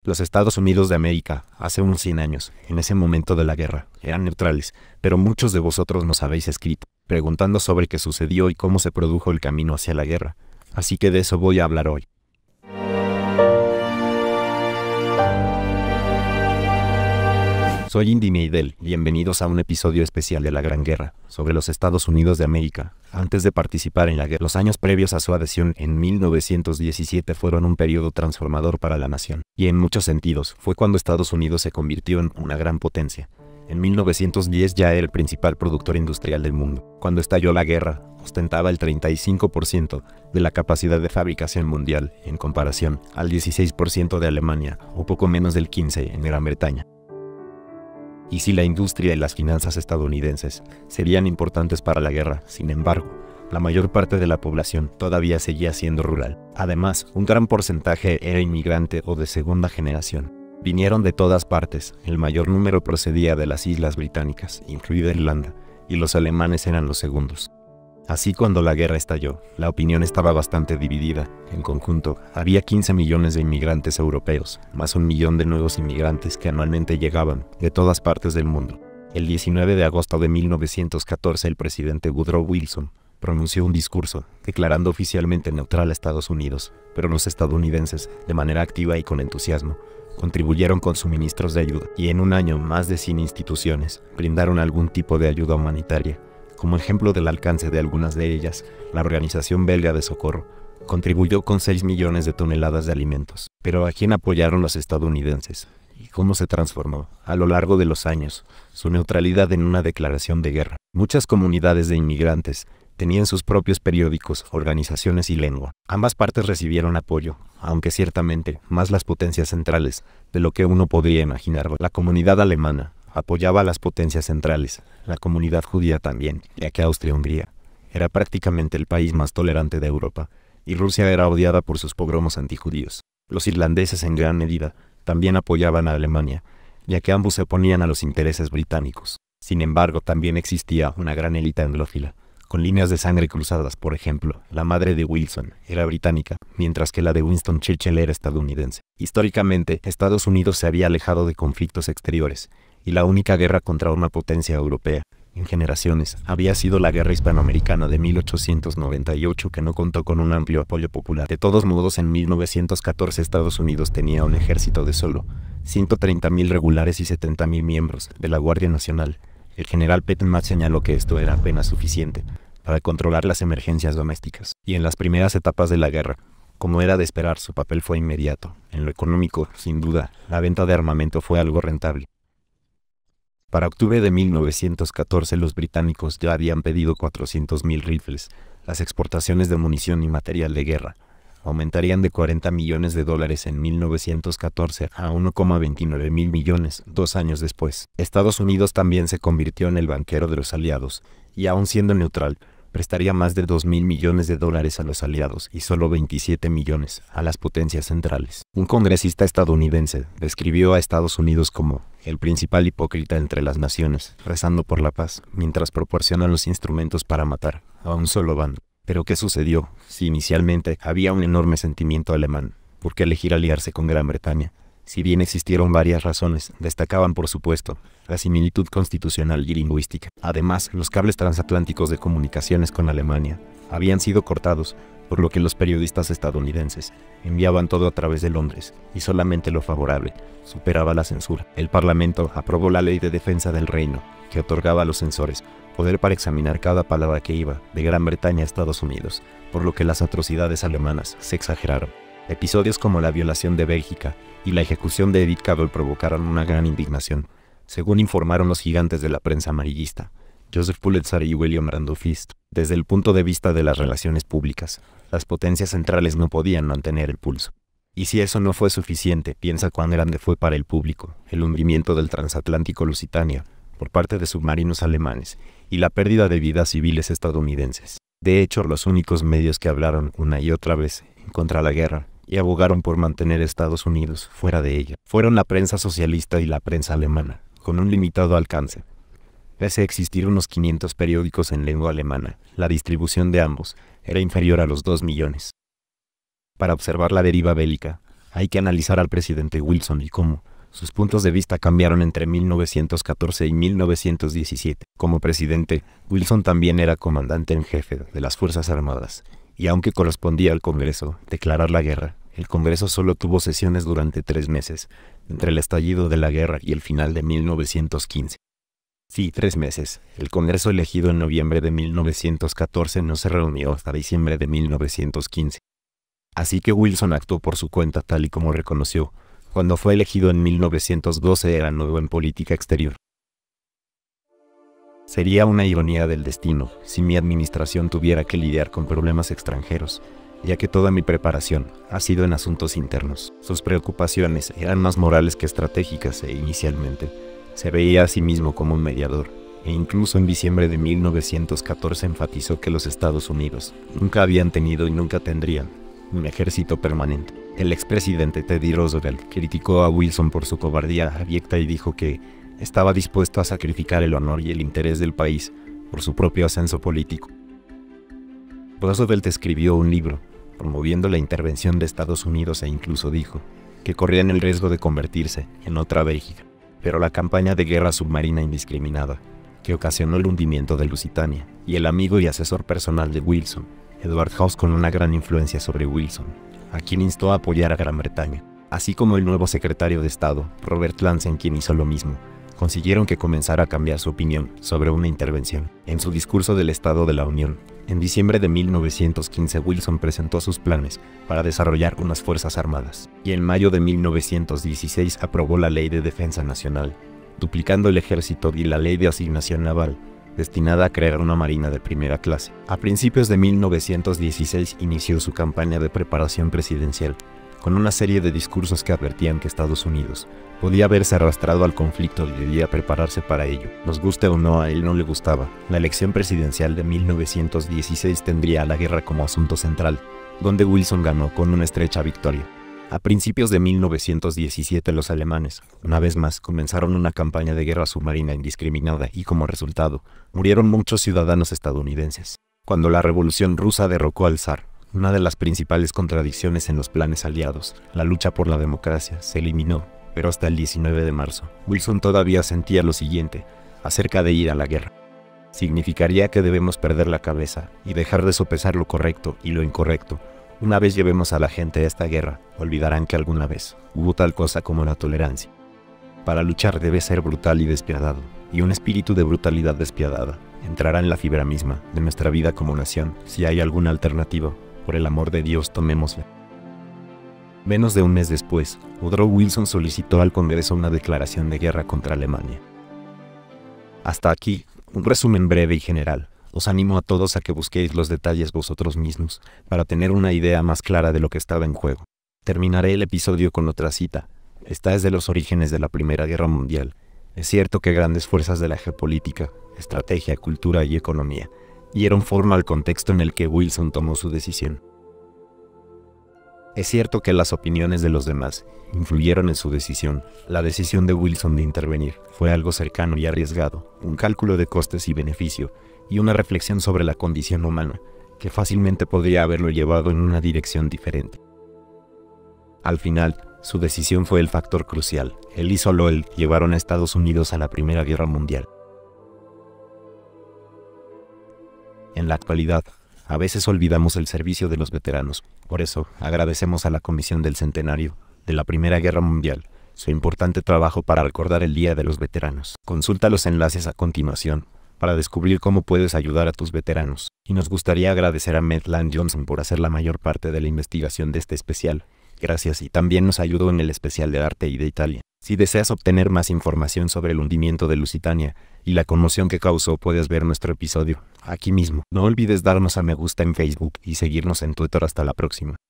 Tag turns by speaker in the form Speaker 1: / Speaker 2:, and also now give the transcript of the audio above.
Speaker 1: Los Estados Unidos de América, hace unos 100 años, en ese momento de la guerra, eran neutrales, pero muchos de vosotros nos habéis escrito, preguntando sobre qué sucedió y cómo se produjo el camino hacia la guerra. Así que de eso voy a hablar hoy. Soy Indy Meidel, bienvenidos a un episodio especial de la Gran Guerra, sobre los Estados Unidos de América. Antes de participar en la guerra, los años previos a su adhesión en 1917 fueron un periodo transformador para la nación, y en muchos sentidos, fue cuando Estados Unidos se convirtió en una gran potencia. En 1910 ya era el principal productor industrial del mundo. Cuando estalló la guerra, ostentaba el 35% de la capacidad de fabricación mundial, en comparación al 16% de Alemania, o poco menos del 15% en Gran Bretaña. Y si la industria y las finanzas estadounidenses serían importantes para la guerra, sin embargo, la mayor parte de la población todavía seguía siendo rural. Además, un gran porcentaje era inmigrante o de segunda generación. Vinieron de todas partes, el mayor número procedía de las Islas Británicas, incluida Irlanda, y los alemanes eran los segundos. Así, cuando la guerra estalló, la opinión estaba bastante dividida. En conjunto, había 15 millones de inmigrantes europeos, más 1 millón de nuevos inmigrantes que anualmente llegaban de todas partes del mundo. El 19 de agosto de 1914, el presidente Woodrow Wilson pronunció un discurso declarando oficialmente neutral a Estados Unidos, pero los estadounidenses, de manera activa y con entusiasmo, contribuyeron con suministros de ayuda, y en un año más de 100 instituciones brindaron algún tipo de ayuda humanitaria. Como ejemplo del alcance de algunas de ellas, la Organización Belga de Socorro contribuyó con 6 millones de toneladas de alimentos. Pero ¿a quién apoyaron los estadounidenses? ¿Y cómo se transformó, a lo largo de los años, su neutralidad en una declaración de guerra? Muchas comunidades de inmigrantes tenían sus propios periódicos, organizaciones y lengua. Ambas partes recibieron apoyo, aunque ciertamente más las potencias centrales de lo que uno podría imaginar. La comunidad alemana apoyaba a las potencias centrales, la comunidad judía también, ya que Austria-Hungría era prácticamente el país más tolerante de Europa, y Rusia era odiada por sus pogromos antijudíos. Los irlandeses en gran medida también apoyaban a Alemania, ya que ambos se oponían a los intereses británicos. Sin embargo, también existía una gran élite anglófila, con líneas de sangre cruzadas. Por ejemplo, la madre de Wilson era británica, mientras que la de Winston Churchill era estadounidense. Históricamente, Estados Unidos se había alejado de conflictos exteriores, y la única guerra contra una potencia europea, en generaciones, había sido la Guerra Hispanoamericana de 1898, que no contó con un amplio apoyo popular. De todos modos, en 1914 Estados Unidos tenía un ejército de solo 130,000 regulares y 70,000 miembros de la Guardia Nacional. El general Pettenman señaló que esto era apenas suficiente para controlar las emergencias domésticas. Y en las primeras etapas de la guerra, como era de esperar, su papel fue inmediato. En lo económico, sin duda, la venta de armamento fue algo rentable. Para octubre de 1914 los británicos ya habían pedido 400,000 rifles. Las exportaciones de munición y material de guerra aumentarían de $40 millones en 1914 a 1,29 mil millones 2 años después. Estados Unidos también se convirtió en el banquero de los aliados, y aun siendo neutral, prestaría más de $2,000 millones a los aliados y solo 27 millones a las potencias centrales. Un congresista estadounidense describió a Estados Unidos como el principal hipócrita entre las naciones, rezando por la paz, mientras proporcionan los instrumentos para matar a un solo bando. Pero ¿qué sucedió? Si inicialmente había un enorme sentimiento alemán, ¿por qué elegir aliarse con Gran Bretaña? Si bien existieron varias razones, destacaban por supuesto la similitud constitucional y lingüística. Además, los cables transatlánticos de comunicaciones con Alemania habían sido cortados, por lo que los periodistas estadounidenses enviaban todo a través de Londres, y solamente lo favorable superaba la censura. El Parlamento aprobó la Ley de Defensa del Reino, que otorgaba a los censores poder para examinar cada palabra que iba de Gran Bretaña a Estados Unidos, por lo que las atrocidades alemanas se exageraron. Episodios como la violación de Bélgica y la ejecución de Edith Cavell provocaron una gran indignación, según informaron los gigantes de la prensa amarillista, Joseph Pulitzer y William Randolph Hearst. Desde el punto de vista de las relaciones públicas, las potencias centrales no podían mantener el pulso. Y si eso no fue suficiente, piensa cuán grande fue para el público el hundimiento del transatlántico Lusitania por parte de submarinos alemanes y la pérdida de vidas civiles estadounidenses. De hecho, los únicos medios que hablaron una y otra vez contra la guerra y abogaron por mantener a Estados Unidos fuera de ella fueron la prensa socialista y la prensa alemana, con un limitado alcance. Pese a existir unos 500 periódicos en lengua alemana, la distribución de ambos era inferior a los 2 millones. Para observar la deriva bélica, Hay que analizar al presidente Wilson y cómo sus puntos de vista cambiaron entre 1914 y 1917. Como presidente, Wilson también era comandante en jefe de las Fuerzas Armadas, y aunque correspondía al Congreso declarar la guerra, el Congreso solo tuvo sesiones durante 3 meses, entre el estallido de la guerra y el final de 1915. Sí, 3 meses. El Congreso elegido en noviembre de 1914 no se reunió hasta diciembre de 1915. Así que Wilson actuó por su cuenta tal y como reconoció. Cuando fue elegido en 1912 era nuevo en política exterior. Sería una ironía del destino si mi administración tuviera que lidiar con problemas extranjeros, ya que toda mi preparación ha sido en asuntos internos. Sus preocupaciones eran más morales que estratégicas e inicialmente se veía a sí mismo como un mediador, e incluso en diciembre de 1914 enfatizó que los Estados Unidos nunca habían tenido y nunca tendrían un ejército permanente. El expresidente Teddy Roosevelt criticó a Wilson por su cobardía abyecta y dijo que estaba dispuesto a sacrificar el honor y el interés del país por su propio ascenso político. Roosevelt escribió un libro promoviendo la intervención de Estados Unidos e incluso dijo que corrían el riesgo de convertirse en otra Bélgica. Pero la campaña de guerra submarina indiscriminada, que ocasionó el hundimiento de Lusitania, y el amigo y asesor personal de Wilson, Edward House, con una gran influencia sobre Wilson, a quien instó a apoyar a Gran Bretaña, así como el nuevo secretario de Estado, Robert Lansing, quien hizo lo mismo, consiguieron que comenzara a cambiar su opinión sobre una intervención. En su discurso del Estado de la Unión, en diciembre de 1915, Wilson presentó sus planes para desarrollar unas fuerzas armadas, y en mayo de 1916 aprobó la Ley de Defensa Nacional, duplicando el ejército, y la Ley de Asignación Naval, destinada a crear una marina de primera clase. A principios de 1916 inició su campaña de preparación presidencial, con una serie de discursos que advertían que Estados Unidos podía verse arrastrado al conflicto y debía prepararse para ello. Nos guste o no, a él no le gustaba. La elección presidencial de 1916 tendría a la guerra como asunto central, donde Wilson ganó con una estrecha victoria. A principios de 1917 los alemanes, una vez más, comenzaron una campaña de guerra submarina indiscriminada y como resultado, murieron muchos ciudadanos estadounidenses. Cuando la Revolución Rusa derrocó al zar, una de las principales contradicciones en los planes aliados, la lucha por la democracia, se eliminó, pero hasta el 19 de marzo, Wilson todavía sentía lo siguiente acerca de ir a la guerra. Significaría que debemos perder la cabeza y dejar de sopesar lo correcto y lo incorrecto. Una vez llevemos a la gente a esta guerra, olvidarán que alguna vez hubo tal cosa como la tolerancia. Para luchar debe ser brutal y despiadado, y un espíritu de brutalidad despiadada entrará en la fibra misma de nuestra vida como nación. Si hay alguna alternativa, por el amor de Dios, tomémosla. Menos de un mes después, Woodrow Wilson solicitó al Congreso una declaración de guerra contra Alemania. Hasta aquí, un resumen breve y general. Os animo a todos a que busquéis los detalles vosotros mismos, para tener una idea más clara de lo que estaba en juego. Terminaré el episodio con otra cita. Esta es de los orígenes de la Primera Guerra Mundial. Es cierto que grandes fuerzas de la geopolítica, estrategia, cultura y economía dieron forma al contexto en el que Wilson tomó su decisión. Es cierto que las opiniones de los demás influyeron en su decisión. La decisión de Wilson de intervenir fue algo cercano y arriesgado, un cálculo de costes y beneficio, y una reflexión sobre la condición humana, que fácilmente podría haberlo llevado en una dirección diferente. Al final, su decisión fue el factor crucial. Él y solo él llevaron a Estados Unidos a la Primera Guerra Mundial. En la actualidad, a veces olvidamos el servicio de los veteranos. Por eso, agradecemos a la Comisión del Centenario de la Primera Guerra Mundial su importante trabajo para recordar el Día de los Veteranos. Consulta los enlaces a continuación para descubrir cómo puedes ayudar a tus veteranos. Y nos gustaría agradecer a Maitland Johnson por hacer la mayor parte de la investigación de este especial. Gracias, y también nos ayudó en el especial de arte y de Italia. Si deseas obtener más información sobre el hundimiento de Lusitania y la conmoción que causó, puedes ver nuestro episodio aquí mismo. No olvides darnos a me gusta en Facebook y seguirnos en Twitter. Hasta la próxima.